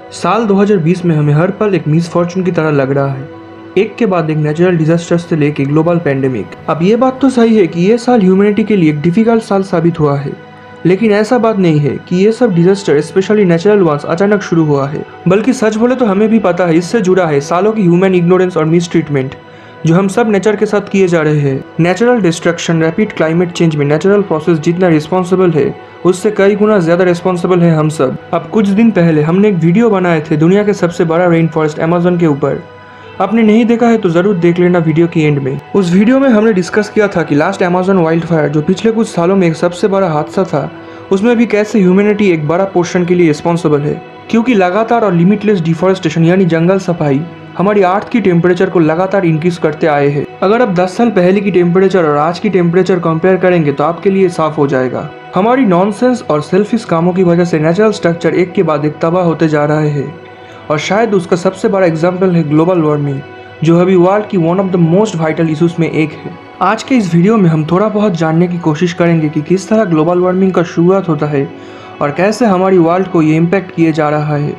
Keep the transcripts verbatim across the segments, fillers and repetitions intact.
साल दो हज़ार बीस में हमें हर पल एक मिस फॉर्चून की तरह लग रहा है, एक के बाद एक नेचुरल डिजास्टर से लेके ग्लोबल पैंडेमिक। अब ये बात तो सही है कि ये साल ह्यूमैनिटी के लिए एक डिफिकल्ट साल साबित हुआ है, लेकिन ऐसा बात नहीं है कि ये सब डिजास्टर स्पेशली नेचुरल वंस अचानक शुरू हुआ है। बल्कि सच बोले तो हमें भी पता है इससे जुड़ा है सालों की ह्यूमन इग्नोरेंस और मिसट्रीटमेंट जो हम सब नेचर के साथ किए जा रहे हैं। Natural destruction, rapid climate change में नेचुरल प्रोसेस जितना रिस्पॉन्सिबल है उससे कई गुना ज्यादा रिस्पॉन्सिबल है हम सब। अब कुछ दिन पहले हमने एक वीडियो बनाए थे दुनिया के सबसे बड़ा रेन फॉरेस्ट अमेज़न के ऊपर। आपने नहीं देखा है तो जरूर देख लेना वीडियो की एंड में। उस वीडियो में हमने डिस्कस किया था कि लास्ट अमेज़न वाइल्ड फायर जो पिछले कुछ सालों में एक सबसे बड़ा हादसा था, उसमें भी कैसे ह्यूमैनिटी एक बड़ा पोर्शन के लिए रिस्पॉन्सिबल है, क्योंकि लगातार और लिमिटलेस डिफॉरेस्टेशन यानी जंगल सफाई हमारी अर्थ की टेम्परेचर को लगातार इंक्रीज करते आए हैं। अगर आप दस साल पहले की टेम्परेचर और आज की टेम्परेचर कंपेयर करेंगे तो आपके लिए साफ हो जाएगा। हमारी नॉनसेंस और सेल्फिश कामों की वजह से नेचुरल स्ट्रक्चर एक के बाद एक तबाह होते जा रहे हैं, और शायद उसका सबसे बड़ा एग्जाम्पल है ग्लोबल वार्मिंग, जो अभी वर्ल्ड की one of the most vital issues में एक है। आज के इस वीडियो में हम थोड़ा बहुत जानने की कोशिश करेंगे कि किस तरह ग्लोबल वार्मिंग का शुरुआत होता है और कैसे हमारी वर्ल्ड को ये इम्पैक्ट किए जा रहा है।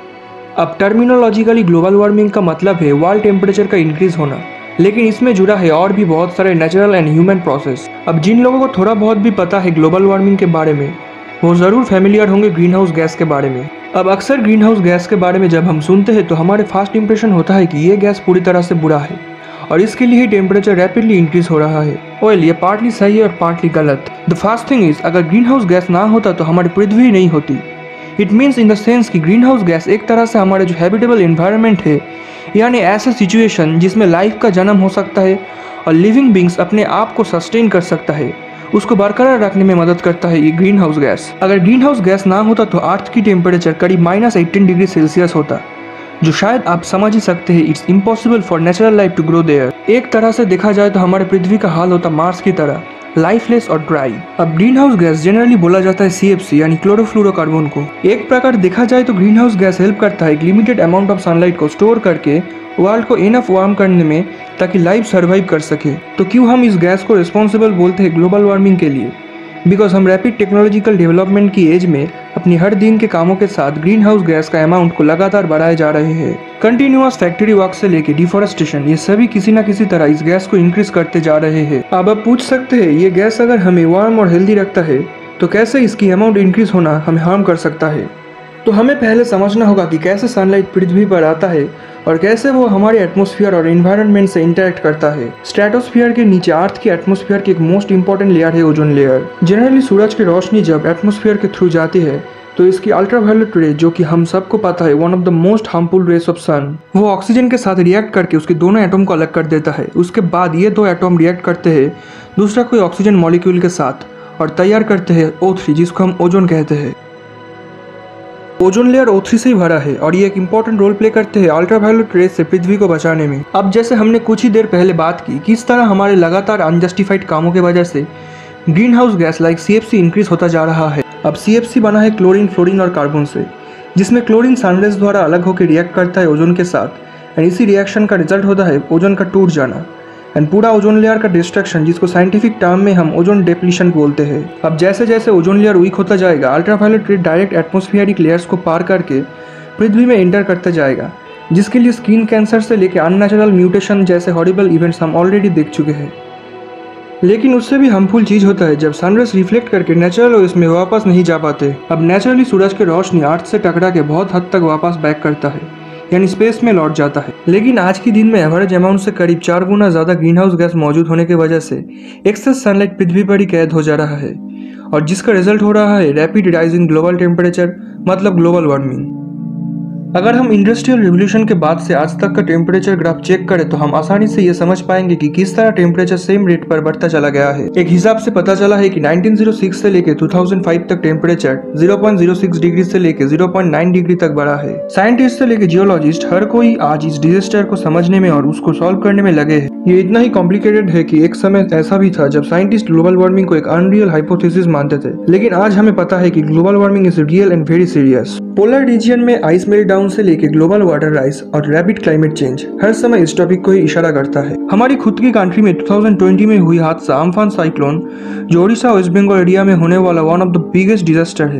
अब टर्मिनोलॉजिकली ग्लोबल वार्मिंग का मतलब है वर्ल्ड टेम्परेचर का इंक्रीज होना, लेकिन इसमें जुड़ा है और भी बहुत सारे नेचुरल एंड ह्यूमन प्रोसेस। अब जिन लोगों को थोड़ा बहुत भी पता है ग्लोबल वार्मिंग के बारे में, वो ज़रूर फैमिलियर होंगे ग्रीन हाउस गैस के बारे में। अब अक्सर ग्रीन हाउस गैस के बारे में जब हम सुनते हैं तो हमारे फर्स्ट इंप्रेशन होता है कि ये गैस पूरी तरह से बुरा है और इसके लिए ही टेम्परेचर रैपिडली इंक्रीज हो रहा है। वेल, ये पार्टली सही है और पार्टली गलत। द फर्स्ट थिंग इज, अगर ग्रीन हाउस गैस ना होता तो हमारी पृथ्वी नहीं होती। It means in the sense कि ग्रीन हाउस गैस एक तरह से हमारे जो हैबिटेबल एनवायरनमेंट है, यानी ऐसा सिचुएशन जिसमें लाइफ का जन्म हो सकता है और लिविंग बींग्स अपने आप को सस्टेन कर सकता है, उसको बरकरार रखने में मदद करता है ये ग्रीन हाउस गैस। अगर ग्रीन हाउस गैस ना होता तो अर्थ की टेम्परेचर करीब माइनस एटीन डिग्री सेल्सियस होता, जो शायद आप समझ ही सकते हैं it's impossible for natural life to grow there. एक तरह से देखा जाए तो हमारे पृथ्वी का हाल होता मार्स की तरह, लाइफलेस और ड्राई। अब ग्रीन हाउस गैस जनरली बोला जाता है सी एफ सी यानी क्लोरोफ्लोरोकार्बन को। एक प्रकार देखा जाए तो ग्रीन हाउस गैस हेल्प करता है एक लिमिटेड अमाउंट ऑफ सनलाइट को स्टोर करके वर्ल्ड को इनफ वार्म करने में, ताकि लाइफ सर्वाइव कर सके। तो क्यों हम इस गैस को रिस्पॉन्सिबल बोलते हैं ग्लोबल वार्मिंग के लिए? बिकॉज हम रैपिड टेक्नोलॉजिकल डेवलपमेंट की एज में अपनी हर दिन के कामों के साथ ग्रीन हाउस गैस का अमाउंट को लगातार बढ़ाए जा रहे हैं। कंटिन्यूअस फैक्ट्री वर्क से लेके डिफॉरेस्टेशन, ये सभी किसी न किसी तरह इस गैस को इंक्रीज करते जा रहे हैं। अब आप पूछ सकते हैं ये गैस अगर हमें वार्म और हेल्दी रखता है तो कैसे इसकी अमाउंट इंक्रीज होना हमें हार्म कर सकता है? तो हमें पहले समझना होगा कि कैसे सनलाइट पृथ्वी पर आता है और कैसे वो हमारे एटमॉस्फेयर और एनवायरनमेंट से इंटरेक्ट करता है। स्ट्रेटोस्फीयर के नीचे अर्थ की एटमॉस्फेयर की एक मोस्ट इंपॉर्टेंट लेयर है ओजोन लेयर। जनरली सूरज की रोशनी जब एटमॉस्फेयर के थ्रू जाती है तो इसकी अल्ट्रावायलेट रे, जो कि हम सबको पता है one of the most harmful rays of sun, वो ऑक्सीजन के साथ रिएक्ट करके उसके दोनों एटम को अलग कर देता है। उसके बाद ये दो एटम रिएक्ट करते हैं दूसरा कोई ऑक्सीजन मॉलिक्यूल के साथ और तैयार करते हैं ओ थ्री, जिसको हम ओजोन कहते हैं। ओजोन लेयर ओ थ्री से ही भरा है और ये एक इंपॉर्टेंट रोल प्ले करते हैं अल्ट्रावायलेट रेस से पृथ्वी को बचाने में। अब जैसे हमने कुछ ही देर पहले बात की किस तरह हमारे लगातार अनजस्टिफाइड कामों की वजह से greenhouse gas like C F C increase होता जा रहा है। अब सी एफ सी बना है क्लोरीन, फ्लोरीन और कार्बन से, जिसमें क्लोरीन सनरेज द्वारा अलग होकर रिएक्ट करता है ओजोन के साथ, एंड इसी रिएक्शन का रिजल्ट होता है ओजोन का टूट जाना एंड पूरा ओजोन लेयर का डिस्ट्रक्शन, जिसको साइंटिफिक टर्म में हम ओजोन डिप्लीशन बोलते हैं। अब जैसे जैसे ओजोन लेयर वीक होता जाएगा, अल्ट्रावायलेट रे डायरेक्ट एटमॉस्फेरिक लेयर्स को पार करके पृथ्वी में एंटर करता जाएगा, जिसके लिए स्किन कैंसर से लेकर अननेचुरल म्यूटेशन जैसे हॉरिबल इवेंट्स हम ऑलरेडी देख चुके हैं। लेकिन उससे भी हार्मफुल चीज होता है जब सनरेज रिफ्लेक्ट करके नेचुरल ओएस में वापस नहीं जा पाते। अब नेचुरली सूरज की रोशनी अर्थ से टकरा के बहुत हद तक वापस बैक करता है, यानी स्पेस में लौट जाता है। लेकिन आज के दिन में एवरेज अमाउंट से करीब चार गुना ज्यादा ग्रीन हाउस गैस मौजूद होने की वजह से एक्सेस सनलाइट पृथ्वी पर ही कैद हो जा रहा है, और जिसका रिजल्ट हो रहा है rapid rise in global temperature, मतलब ग्लोबल वार्मिंग। अगर हम इंडस्ट्रियल रिवोल्यूशन के बाद से आज तक का टेम्परेचर ग्राफ चेक करें तो हम आसानी से ये समझ पाएंगे कि किस तरह टेम्परेचर सेम रेट पर बढ़ता चला गया है। एक हिसाब से पता चला है कि नाइनटीन ओ सिक्स से लेके दो हज़ार पाँच तक temperature zero point zero six degree से लेके ज़ीरो पॉइंट नाइन डिग्री तक बढ़ा है। साइंटिस्ट से लेके जियोलॉजिस्ट हर कोई आज इस डिजास्टर को समझने में और उसको सॉल्व करने में लगे हैं। ये इतना ही कॉम्प्लिकेटेड है कि एक समय ऐसा भी था जब साइंटिस्ट ग्लोबल वार्मिंग को एक अनरियल हाइपोथेसिस मानते थे, लेकिन आज हमें पता है कि global warming is real and very serious. Polar region में आइस मेल्ट डाउन से लेके ग्लोबल वाटर राइज और रैपिड क्लाइमेट चेंज हर समय इस टॉपिक को ही इशारा करता है। हमारी खुद की कंट्री में दो हज़ार बीस में हुई हादसा अम्फान साइक्लोन, जो ओडिशा वेस्ट बंगाल एरिया में होने वाला one of the biggest disaster है,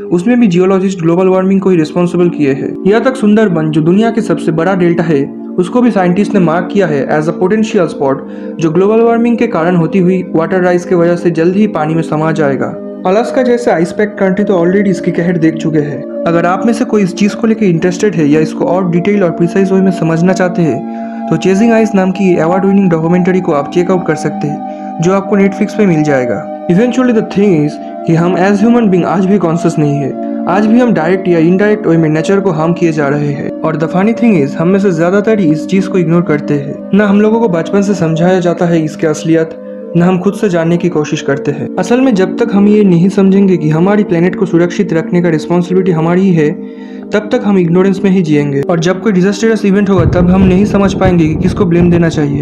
उसमें भी जियोलॉजिस्ट ग्लोबल वार्मिंग को ही रिस्पॉन्सिबल किए हैं। यहाँ तक सुंदरबन जो दुनिया के सबसे बड़ा डेल्टा है उसको भी साइंटिस्ट ने मार्क किया है एज अ पोटेंशियल स्पॉट जो ग्लोबल वार्मिंग के कारण होती हुई वाटर राइज की वजह से जल्द ही पानी में समा जाएगा। अलास्का जैसे आइस पैक कंट्री तो ऑलरेडी इसकी कहर देख चुके हैं। अगर आप में से कोई इस चीज को लेकर इंटरेस्टेड है या इसको और डिटेल और प्रिसाइज वे में समझना चाहते हैं तो चेजिंग आइस नाम की अवार्ड विनिंग डॉक्यूमेंट्री को आप चेकआउट कर सकते हैं जो आपको नेटफ्लिक्स पे मिल जाएगा। इवेंचुअली द थिंग इज कि हम एज ह्यूमन बीइंग आज भी कॉन्शियस नहीं है। आज भी हम डायरेक्ट या इनडायरेक्ट वे में नेचर को हार्म किए जा रहे हैं। और द फनी थिंग इज हम में से ज्यादातर ही इस चीज को इग्नोर करते हैं। न हम लोगों को बचपन से समझाया जाता है इसके असलियत, न हम खुद से जानने की कोशिश करते हैं। असल में जब तक हम ये नहीं समझेंगे कि हमारी प्लेनेट को सुरक्षित रखने का रिस्पॉन्सिबिलिटी हमारी ही है तब तक हम इग्नोरेंस में ही जिएंगे। और जब कोई डिजास्टरस इवेंट होगा तब हम नहीं समझ पाएंगे कि किसको ब्लेम देना चाहिए।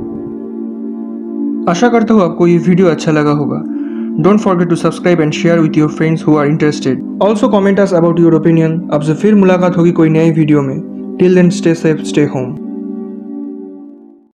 आशा करता हूँ आपको ये वीडियो अच्छा लगा होगा। Don't forget to subscribe and share with your friends who are interested. Also comment us about your opinion। आपसे फिर मुलाकात होगी कोई नए वीडियो में। Till then stay safe, stay home.